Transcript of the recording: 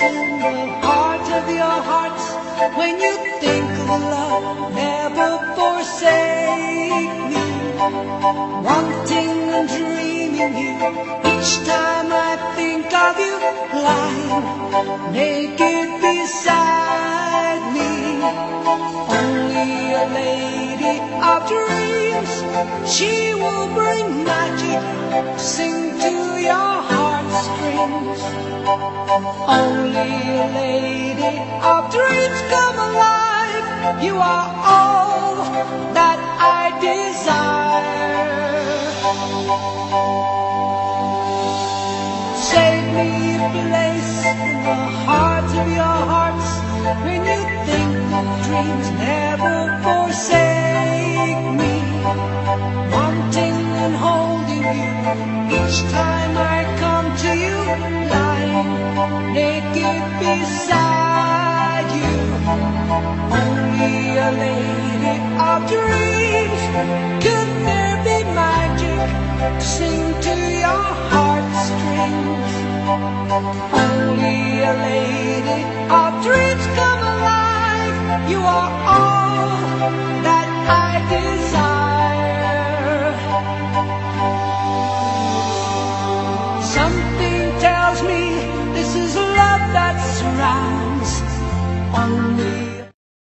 in the heart of your hearts. When you think of love, never forsake me. Wanting and dreaming you, each time I think of you, lying naked beside me. Only a lady of dreams, she will bring magic, sing to your heartstrings. Only a lady of dreams, come alive. You are all that I desire. Save me a place in the heart of your hearts. When you think of dreams, never forsake me. Wanting and holding you, each time I come to you, lying naked beside you. Only a lady of dreams, could there be magic, sing to your heartstrings. Only a lady of dreams, come alive. You are all that I desire. Something tells me this is love that surrounds. Only